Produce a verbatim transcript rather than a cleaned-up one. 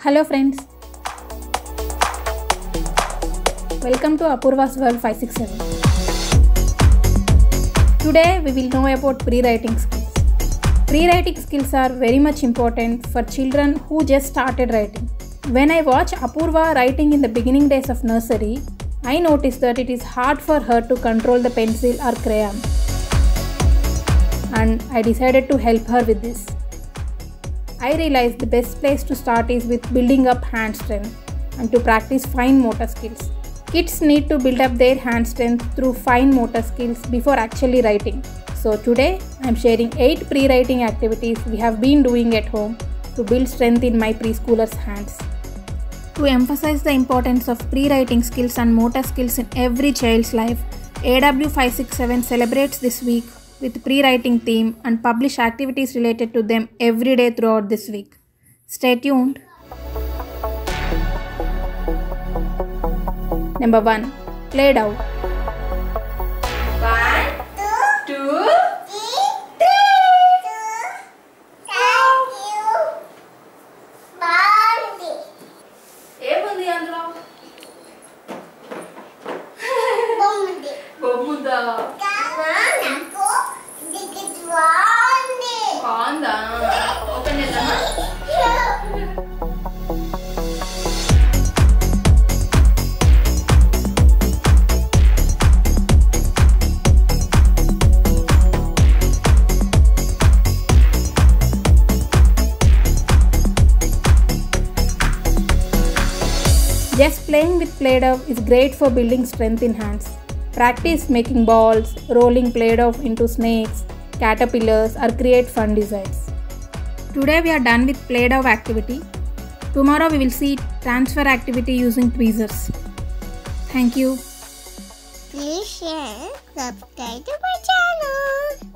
Hello friends, welcome to Apurva's World five six seven. Today we will know about pre-writing skills. Pre-writing skills are very much important for children who just started writing. When I watch Apurva writing in the beginning days of nursery, I noticed that it is hard for her to control the pencil or crayon. And I decided to help her with this. I realized the best place to start is with building up hand strength and to practice fine motor skills. Kids need to build up their hand strength through fine motor skills before actually writing. So today I am sharing eight pre-writing activities we have been doing at home to build strength in my preschoolers' hands. To emphasize the importance of pre-writing skills and motor skills in every child's life, A W five six seven celebrates this week with pre-writing theme and publish activities related to them every day throughout this week. Stay tuned. Number one. Play-Doh. One, two, three. ఏముంది అందులో? బొమ్ముందా? బాగుందా? Open చేద్దామా? Just playing with Play-Doh is great for building strength in hands. Practice making balls, rolling Play-Doh into snakes, caterpillars, or create fun designs. Today we are done with Play-Doh activity. Tomorrow we will see transfer activity using tweezers. Thank you. Please share, subscribe to my channel.